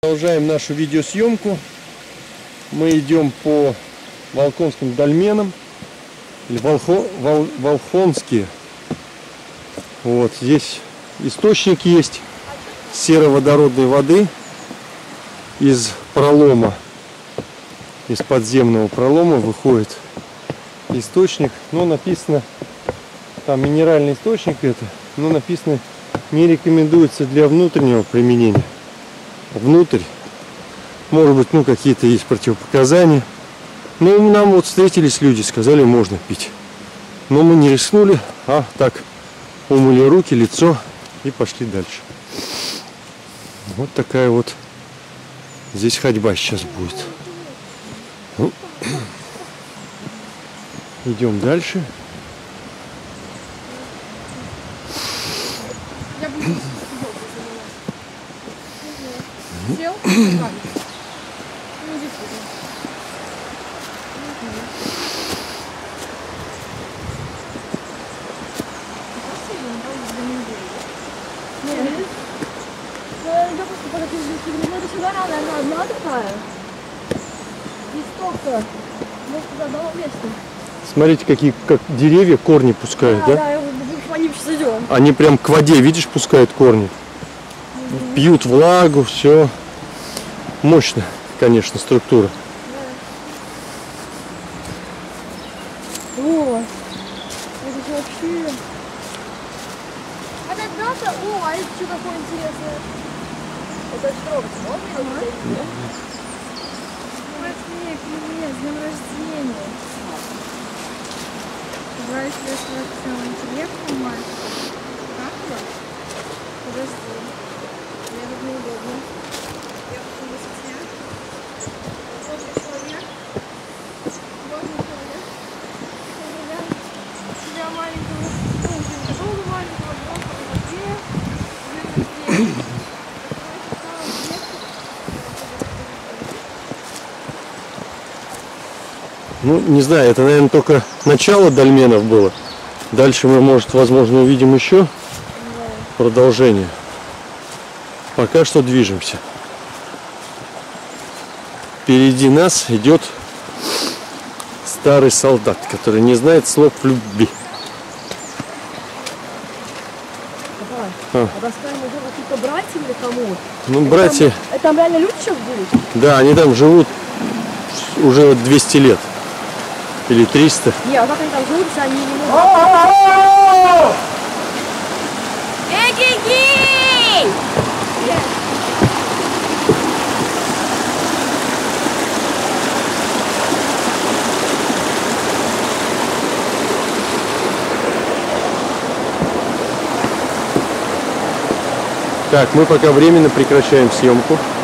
Продолжаем нашу видеосъемку. Мы идем по Волхонским дольменам, или Волхонские. Вот здесь источник есть сероводородной воды из пролома, из подземного пролома выходит источник. Но написано, там минеральный источник это, но написано, не рекомендуется для внутреннего применения. Внутрь, может быть, ну какие-то есть противопоказания. Но нам вот встретились люди, сказали, можно пить. Но мы не рискнули, а так умыли руки, лицо и пошли дальше. Вот такая вот здесь ходьба сейчас будет. Ну, идем дальше. Сел? Одна такая. И столько. Может, за одного места. Смотрите, какие как деревья корни пускают, да? Да, по ним сейчас идем. Они прям к воде, видишь, пускают корни. Пьют влагу, все. Мощно, конечно, структура. Да. О, это же вообще... А когда-то... О, а это что такое интересное? Это что? Привет, с днем рождения. Собрались ли с своим интеллектом, мать? Как вы? Подожди. Мне тут неудобно. Я тут на высоте. Добрый человек. Добрый человек. Тебя маленького, такого маленького, взрослого воде. С днем рождения. Ну, не знаю, это, наверное, только начало дольменов было. Дальше мы, может, возможно, увидим еще продолжение. Пока что движемся. Впереди нас идет старый солдат, который не знает слов любви. Расскажем, какие-то братья или кому? Ну, братья... Там реально люди сейчас будут? Да, они там живут уже 200 лет. Или 300. Не, а как они там живут, если они не могут? Эгегей! Так, мы пока временно прекращаем съемку.